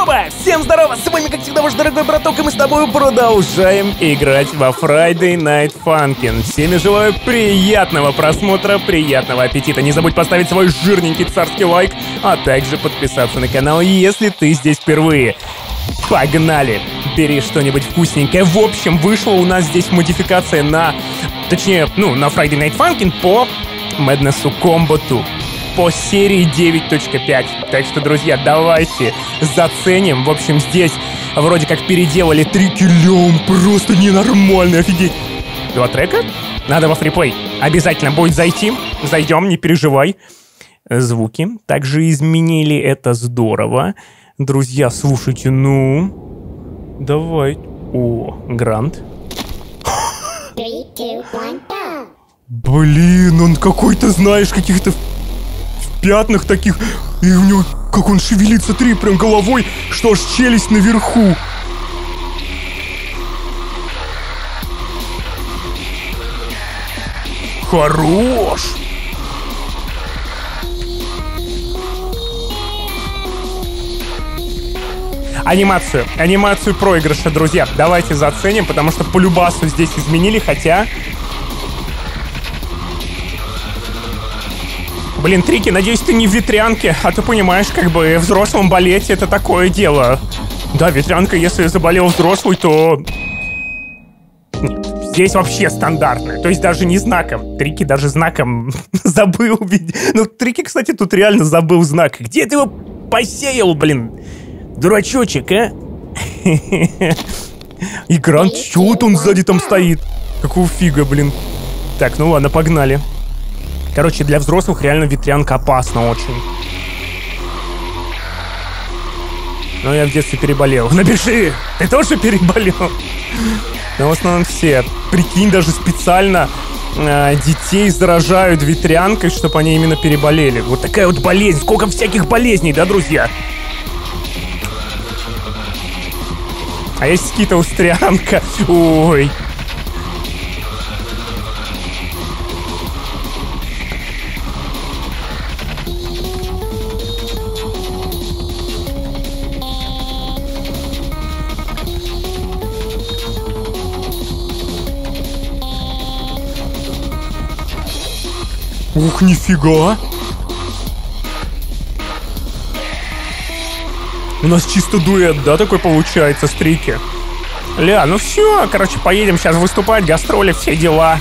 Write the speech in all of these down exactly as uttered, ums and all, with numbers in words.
Ютуба! Всем здорово! С вами, как всегда, ваш дорогой браток, и мы с тобой продолжаем играть во Friday Night Funkin'. Всеми желаю приятного просмотра, приятного аппетита. Не забудь поставить свой жирненький царский лайк, а также подписаться на канал, если ты здесь впервые. Погнали! Бери что-нибудь вкусненькое. В общем, вышла у нас здесь модификация на... Точнее, ну, на Friday Night Funkin' по Madness Combo два. По серии девять точка пять. Так что, друзья, давайте заценим. В общем, здесь вроде как переделали трики лям. Просто ненормально, офигеть. Два трека? Надо во фриплей. Обязательно будет зайти. Зайдем, не переживай. Звуки также изменили. Это здорово. Друзья, слушайте, ну... Давай. О, Грант. Блин, он какой-то, знаешь, каких-то... пятнах таких, и у него, как он шевелится, три прям головой, что аж челюсть наверху. Хорош! Анимацию, анимацию проигрыша, друзья, давайте заценим, потому что по любасу здесь изменили, хотя... Блин, Трики, надеюсь, ты не в ветрянке, а ты понимаешь, как бы взрослым болеть — это такое дело. Да, ветрянка, если заболел взрослый, то... Нет, здесь вообще стандартно, то есть даже не знаком. Трики даже знаком забыл. Ну, Трики, кстати, тут реально забыл знак. Где ты его посеял, блин? Дурачочек, а? И Грант, чё вот он сзади там стоит? Какого фига, блин? Так, ну ладно, погнали. Короче, для взрослых реально ветрянка опасна очень. Но я в детстве переболел. Напиши! Ты тоже переболел? Но в основном все. Прикинь, даже специально э, детей заражают ветрянкой, чтобы они именно переболели. Вот такая вот болезнь. Сколько всяких болезней, да, друзья? А есть скитоустрянка. Ой. Ух, нифига! У нас чисто дуэт, да, такой получается, с Трики? Ля, ну все, короче, поедем сейчас выступать, гастроли, все дела.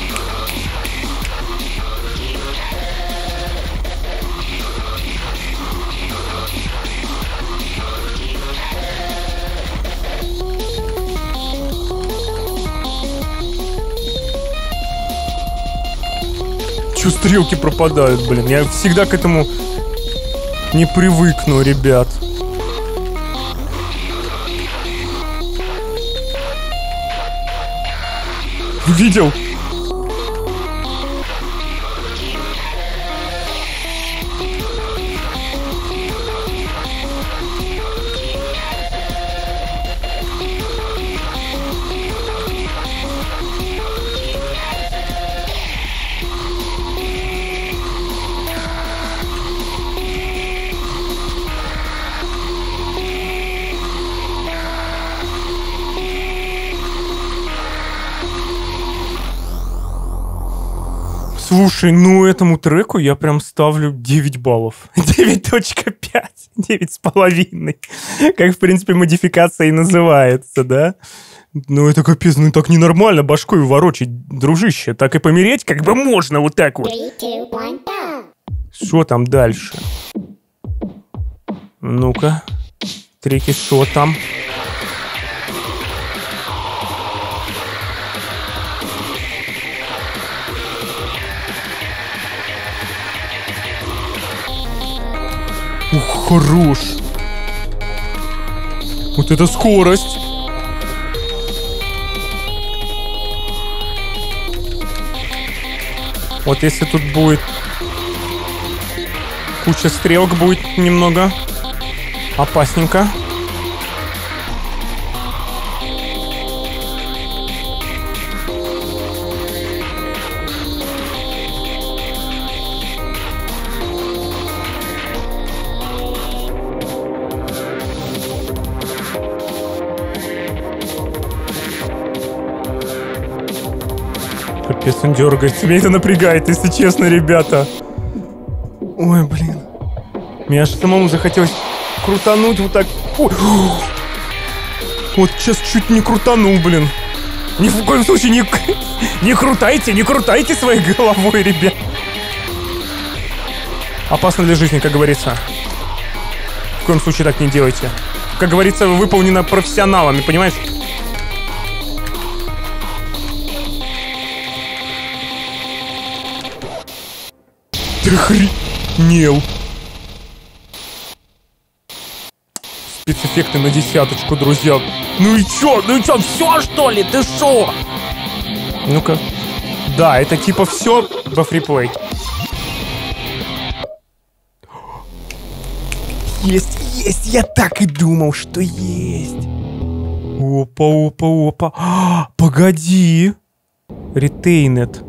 Чё стрелки пропадают, блин? Я всегда к этому не привыкну, ребят. Видел? Слушай, ну этому треку я прям ставлю девять баллов. девять точка пять. девять с половиной. Как, в принципе, модификация и называется, да? Ну это капец, ну так ненормально башкой ворочать, дружище. Так и помереть как бы можно вот так вот. Что там дальше? Ну-ка. Трики, что там? Ух, хорош. Вот это скорость. Вот если тут будет куча стрелок, будет немного опасненько. Капец, он дергается. Меня это напрягает, если честно, ребята. Ой, блин. Мне аж самому захотелось крутануть вот так. Ой. Вот сейчас чуть не крутанул, блин. Ни в коем случае не, не крутайте, не крутайте своей головой, ребят. Опасно для жизни, как говорится. В коем случае так не делайте. Как говорится, выполнено профессионалами, понимаешь? Ты охренел. Спецэффекты на десяточку, друзья. Ну и чё? Ну и чё? Все, что ли? Ты шо? Ну-ка. Да, это типа все во фриплей. Есть, есть. Я так и думал, что есть. Опа, опа, опа. А, погоди. Ретейнет.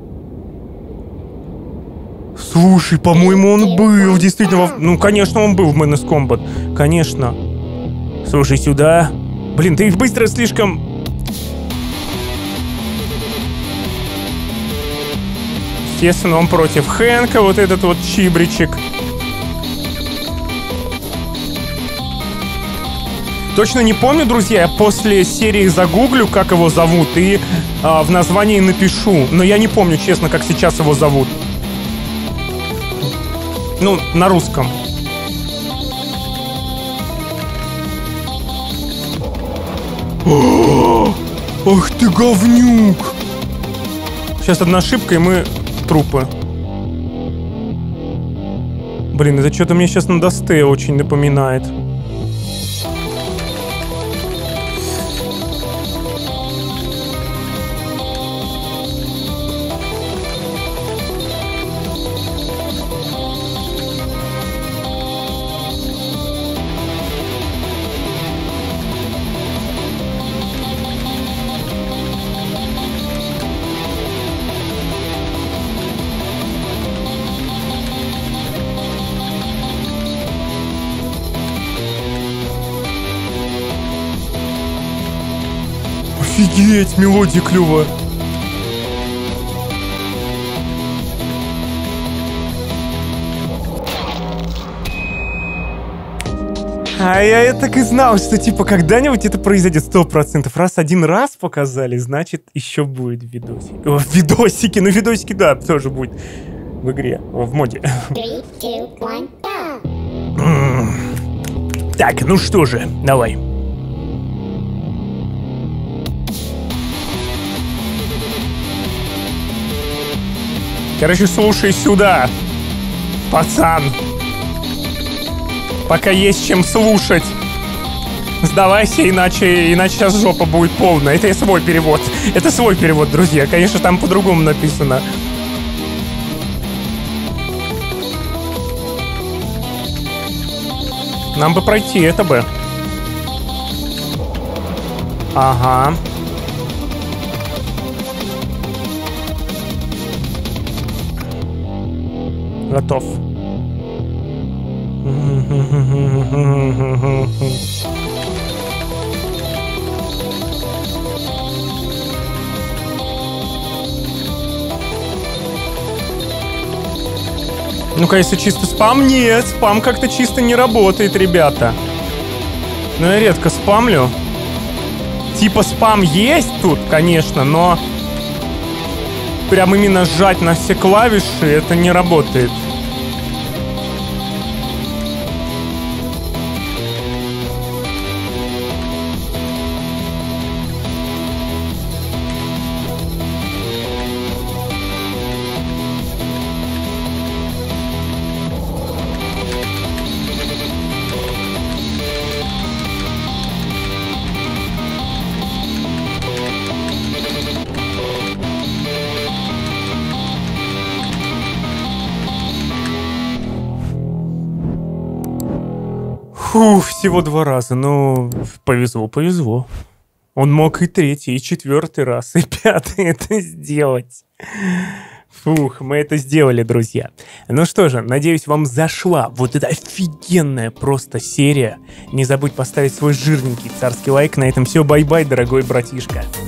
Слушай, по-моему, он был действительно... Во... Ну, конечно, он был в Menace Combat. Конечно. Слушай, сюда. Блин, ты быстро слишком... Естественно, он против Хэнка, вот этот вот чибричек. Точно не помню, друзья, я после серии загуглю, как его зовут, и а, в названии напишу. Но я не помню, честно, как сейчас его зовут. Ну, на русском. Ах ты говнюк! Сейчас одна ошибка, и мы трупы. Блин, это что-то мне сейчас на Досте очень напоминает. Офигеть, мелодия клевая. А я так и знал, что типа когда-нибудь это произойдет сто процентов. Раз один раз показали, значит еще будет видосик. О, видосики, ну видосики, да, тоже будет в игре, в моде. Three, two, one, go. Так, ну что же, давай. Короче, слушай сюда, пацан. Пока есть чем слушать. Сдавайся, иначе, иначе сейчас жопа будет полная. Это свой перевод. Это свой перевод, друзья. Конечно, там по-другому написано. Нам бы пройти это бы. Ага. Готов. Ну-ка, если чисто спам, нет, спам как-то чисто не работает, ребята. Ну, я редко спамлю. Типа спам есть тут, конечно, но прям именно сжать на все клавиши это не работает. Фу, всего два раза, ну, повезло, повезло. Он мог и третий, и четвертый раз, и пятый это сделать. Фух, мы это сделали, друзья. Ну что же, надеюсь, вам зашла вот эта офигенная просто серия. Не забудь поставить свой жирненький царский лайк. На этом все, бай-бай, дорогой братишка.